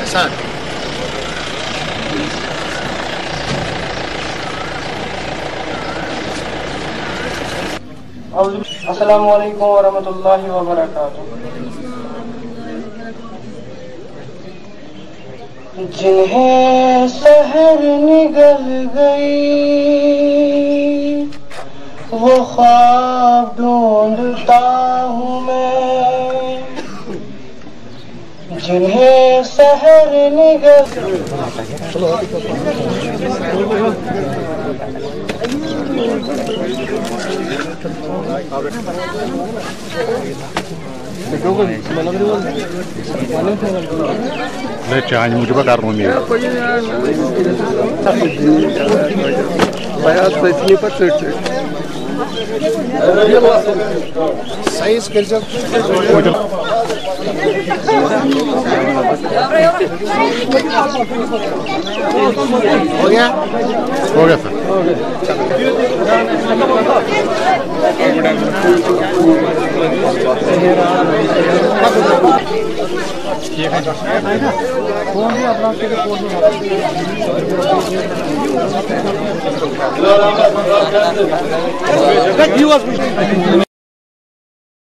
Sir अस्सलामु अलैकुम वरहमतुल्लाहि वबरकातुहू। जिन्हें सहर निगल गई वो ख्वाब ढूंढता हूँ मैं, जिन्हें सहर निगल चांद मुझे कर साइज कर हो गया सर फोन भी अपना